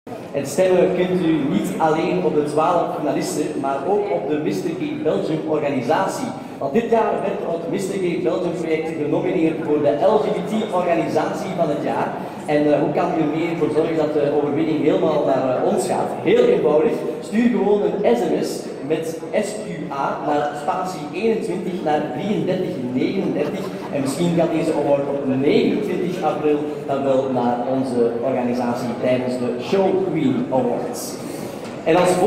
En stemmen kunt u niet alleen op de 12 finalisten, maar ook op de Mr. Gay Belgium organisatie. Want dit jaar werd het Mr. Gay Belgium project genomineerd voor de LGBT-organisatie van het jaar. En hoe kan u er meer voor zorgen dat de overwinning helemaal naar ons gaat? Heel eenvoudig, stuur gewoon een sms met SQA naar spatie 21 naar 3339 en misschien gaat deze award op 29 april dan wel naar onze organisatie tijdens de Show Queen Awards. En als